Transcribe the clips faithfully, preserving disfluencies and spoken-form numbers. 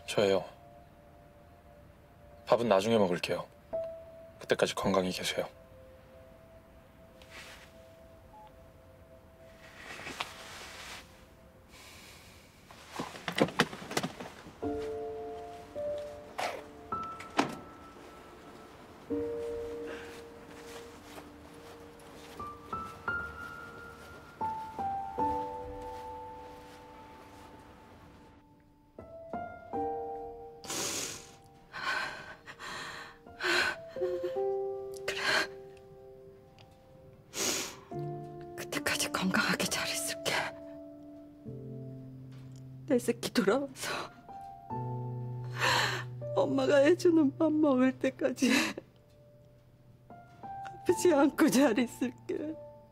저예요. 밥은 나중에 먹을게요. 그때까지 건강히 계세요. 그때까지 건강하게 잘 있을게. 내 새끼 돌아와서 엄마가 해주는 밥 먹을 때까지 아프지 않고 잘 있을게.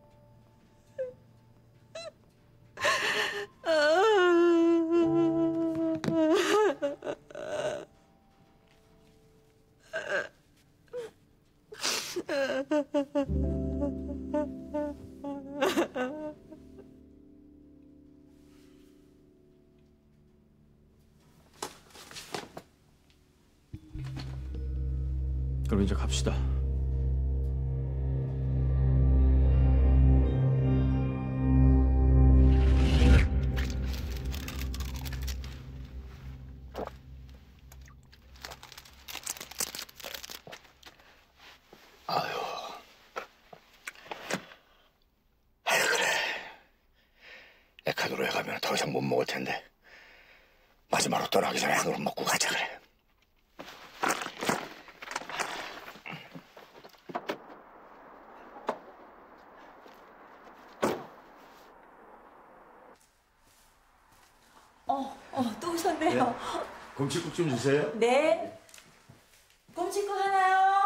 그럼 이제 갑시다. 아유, 아유 그래. 에카도로에 가면 더 이상 못 먹을 텐데 마지막으로 떠나기 전에 한 그릇 먹고 가자 그래. 어, 어, 또 오셨네요. 네. 곰치국 좀 주세요. 네. 꼼치국 하나요?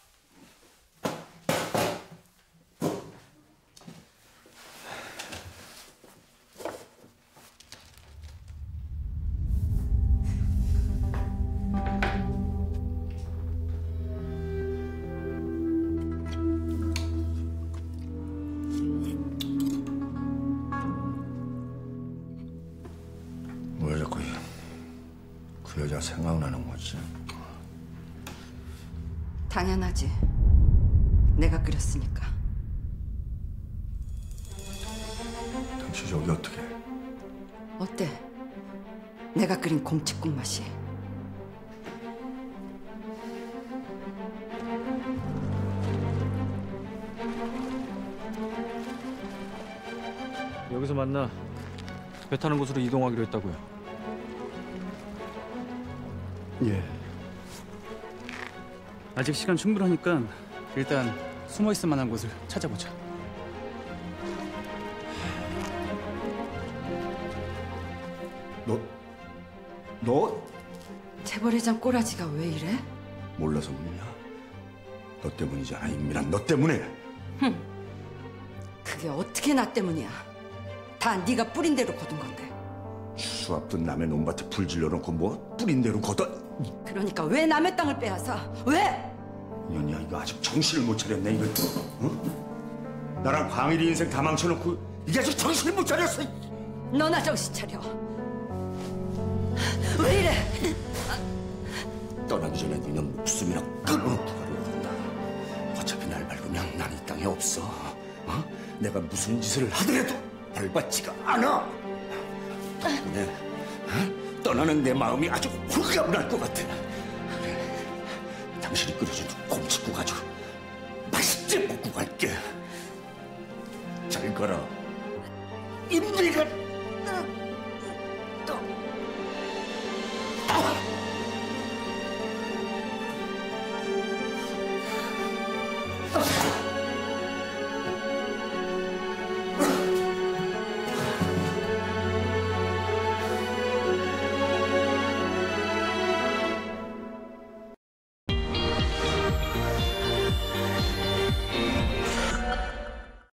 왜 자꾸 그 여자 생각나는 거지? 당연하지. 내가 끓였으니까. 당신 저기 어떻게? 어때? 내가 끓인 곰칫국 맛이. 여기서 만나. 배 타는 곳으로 이동하기로 했다고요. 예. 아직 시간 충분하니까 일단 숨어 있을 만한 곳을 찾아보자. 너, 너 재벌회장 꼬라지가 왜 이래? 몰라서 묻냐? 너 때문이잖아, 임미란. 너 때문에. 그게 어떻게 나 때문이야. 다 네가 뿌린 대로 거둔 건데. 추수 앞둔 남의 논밭에 불 질러놓고 뭐 뿌린 대로 걷어. 그러니까 왜 남의 땅을 빼앗아? 왜? 년이야, 이거 아직 정신을 못 차렸네, 이거. 응? 나랑 광일이 인생 다 망쳐놓고 이게 아직 정신을 못 차렸어. 너나 정신 차려. 왜 이래? 떠나기 전에 니네 목숨이나 끊어놓고 가려고 한다. 어차피 날 밟으면 난 이 땅에 없어. 어? 내가 무슨 짓을 하더라도 벌받지가 않아. 덕분에 어? 떠나는 내 마음이 아주 홀가분 날 것 같아. 그래, 당신이 끓여준 곰칫국 아주 맛있게 먹고 갈게. 잘 가라, 임미란.